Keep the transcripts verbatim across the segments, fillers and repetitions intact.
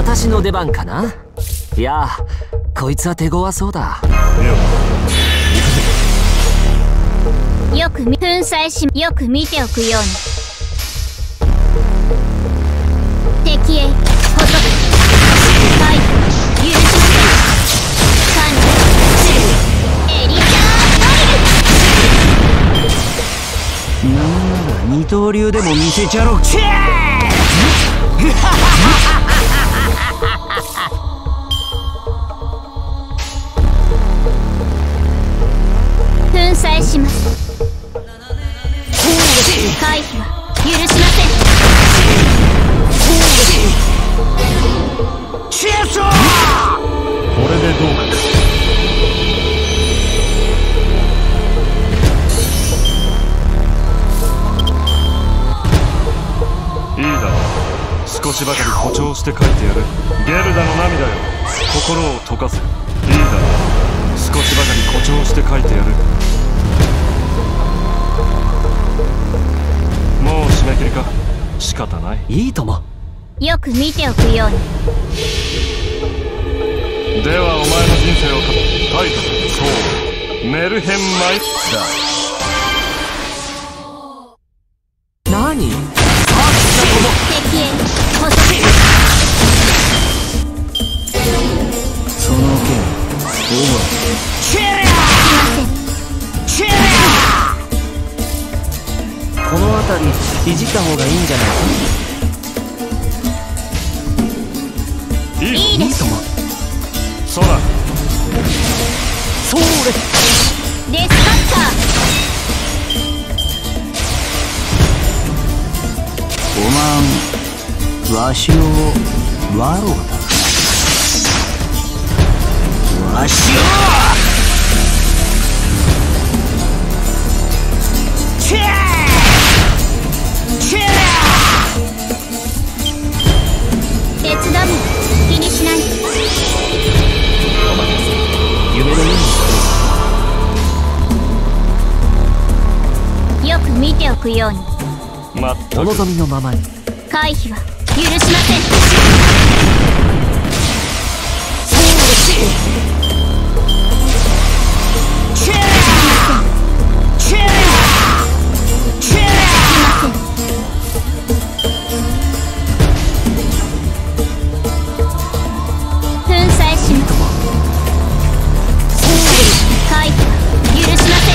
私の出番かな。いやこいつは手強そうだ。 よく見粉砕しよく見ておくように。敵へ捕捉回避許しません。管理エリザードリル。 なんなら二刀流でも見せちゃろう。チェー粉砕します。回避は許しません。 チェストこれでどうか。 いいだろう。少しばかり誇張して書いてやる。ゲルダの涙よ、心を溶かせ。いいだろう。少しばかり誇張して書いてやる。もう締め切りか。仕方ない。 いいとも。 よく見ておくように。 ではお前の人生をかタイトル、そうメルヘンマイスター。何？ 敵へ捕捉。 その件オーバー。チェリアチェリアこの辺りいじった方がいいんじゃないか。 いいいいです。 そうだ。 それデスカッタおまんわしをわろうだ。わしをチェーチェーー手伝う。気にしない。 お任せ。夢のように。 よく見ておくように。 まったくお望みのままに。 回避は許しません。 チェーチェーチェー粉砕します。回避は許しません。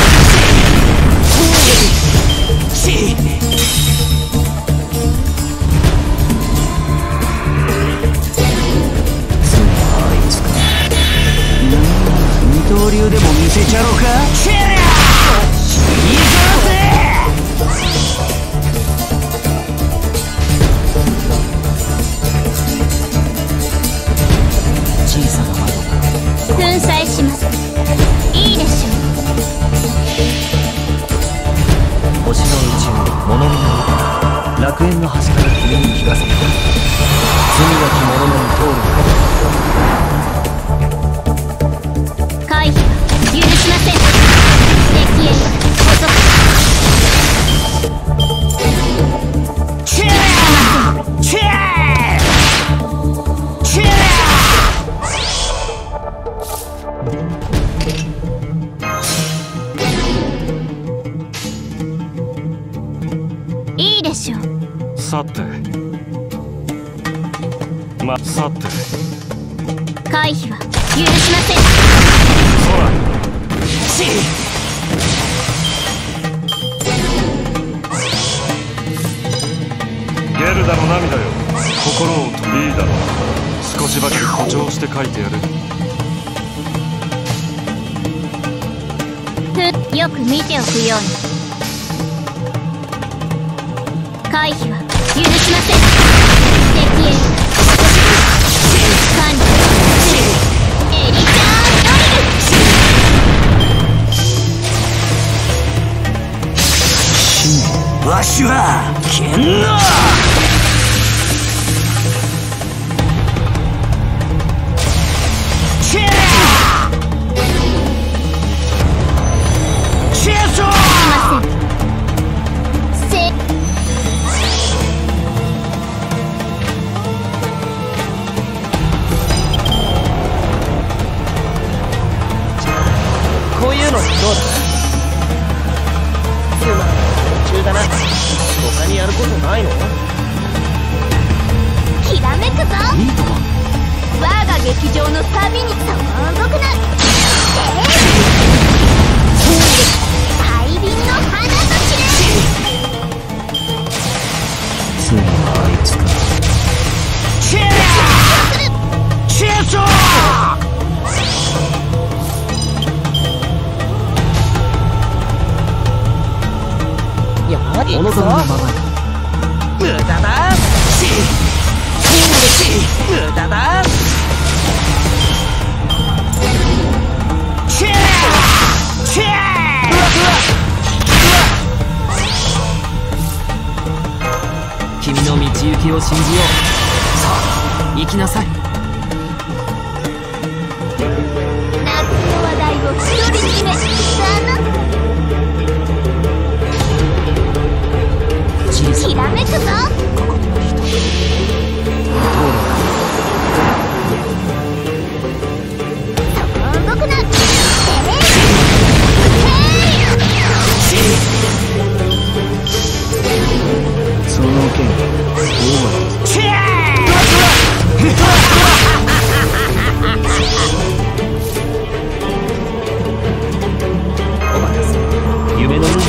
二刀流でも見せちゃろうか。チェリアいくぜ。 小さな窓粉砕します。いいでしょう。 星の宇宙物見の歌楽園の端から君に聞かせた。罪なき者のみ通る回避は許しません。敵へ捕捉。 チェリアチェーチェリいいでしょう。 さてまさて回避は許しません。 そうだ。ゲルダの涙よ、心をといいだろう。少しばかり誇張して書いてやる。 ふよく見ておくように。回避は許しません。敵へ管理エリザーわしは剣のチェリアチェストせ他にやることないの？ きらめくぞ。 いいとも我が劇場のサビにそこ動くな。大輪の花と散れ。 ついにはあいつか。 チェーチェーソーよーお望みのままに。 無駄だ無駄だチェーチェー君の道行きを信じよう。さあ行きなさい。 夏の話題を独り占めしたな。きらめくぞ。そこ動くな。 その剣チェーお任せ。夢のように。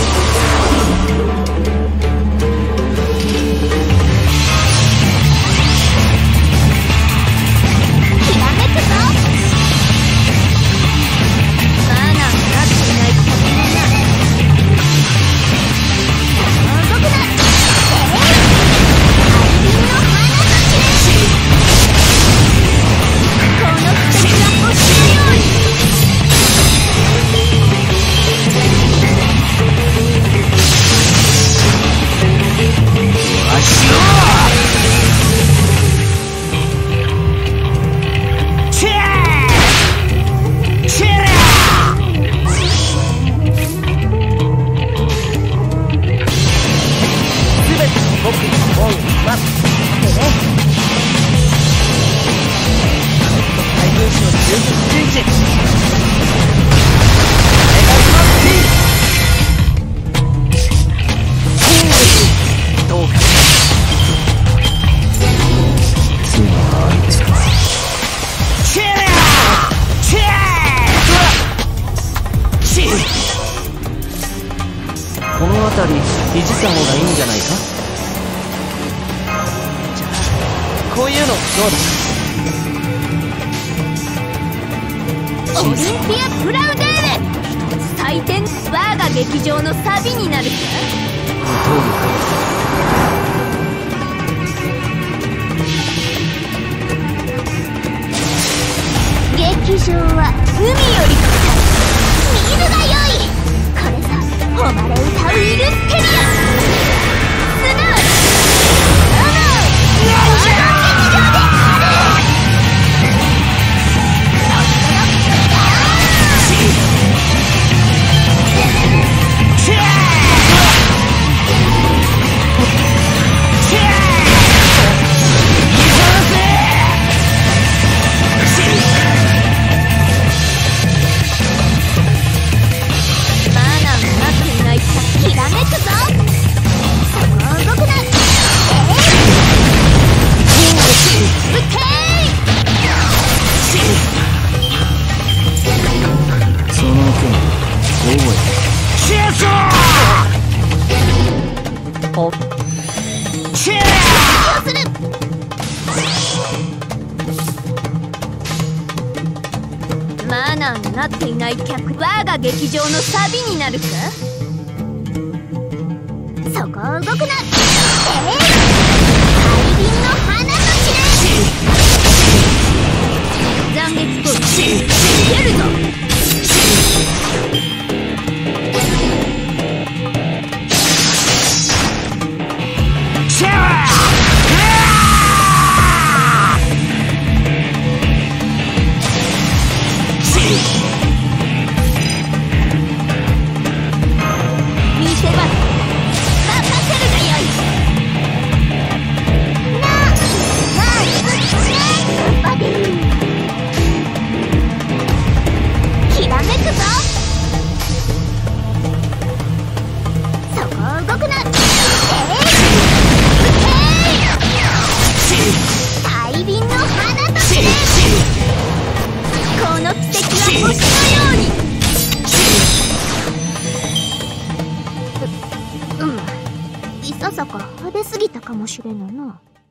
この辺りいじった方がいいんじゃないか。 じゃあこういうのどうだ？ オリンピアプラウデーレ採点。我が劇場のサビになるか。劇場は海より深い。見るがよい。これぞ誉れ歌うイルステリア。すなわち我が劇場である。きらめくぞ。そこ動くな。 その剣覚えチェーソーおチェーする。マナーになっていない客。我が劇場のサビになるか。そこ動くな。えー、大輪の花と散れ。残月攻撃出るぞ。 チェー見せ場任せるがよい。なななバディ。 のように。う、うむ。いささか派手すぎたかもしれぬな。